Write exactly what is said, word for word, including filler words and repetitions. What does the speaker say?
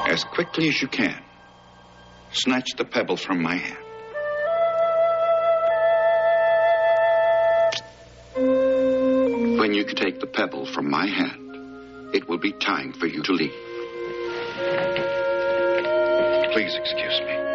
As quickly as you can, snatch the pebble from my hand. When you take the pebble from my hand, it will be time for you to leave. Please excuse me.